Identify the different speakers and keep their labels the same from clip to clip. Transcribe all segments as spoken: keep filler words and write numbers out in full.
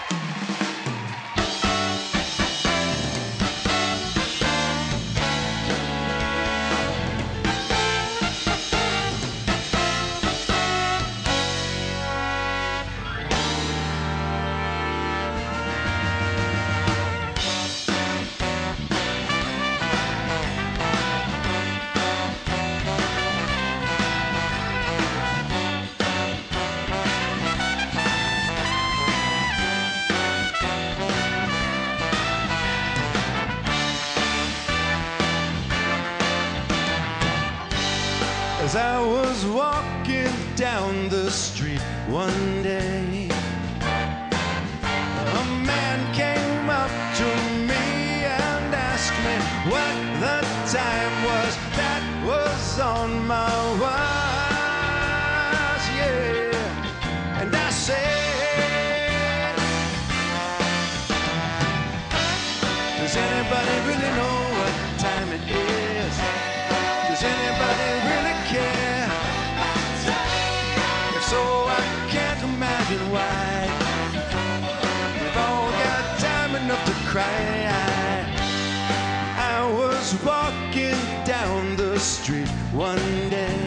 Speaker 1: As I was walking down the street one day, a man came up to me and asked me what the time was. That was on my watch, yeah. And I said, does anybody really know what time it is? Does anybody really care? If so, I can't imagine why. We've all got time enough to cry. I was walking down the street one day.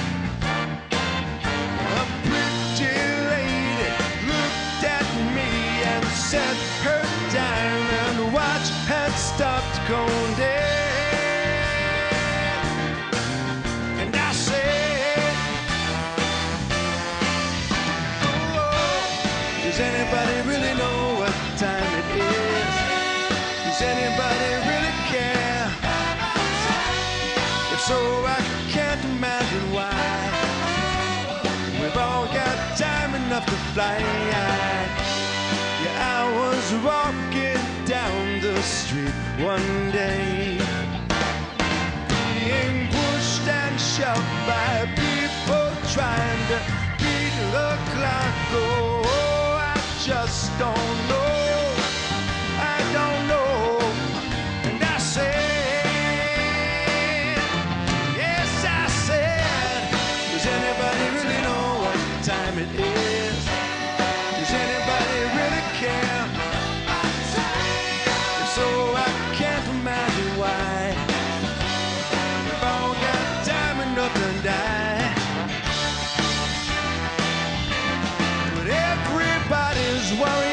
Speaker 1: A pretty lady looked at me and said her diamond watch had stopped going dead. Does anybody really know what time it is? Does anybody really care? If so, I can't imagine why. We've all got time enough to fly. Yeah, I was walking down the street one day, being pushed and shoved by people trying to beat the clock. Oh, just don't know, I don't know. And I said, yes, I said, does anybody really know what time it is? Does anybody really care? If so, I can't imagine why. We've all got time enough to die. Worry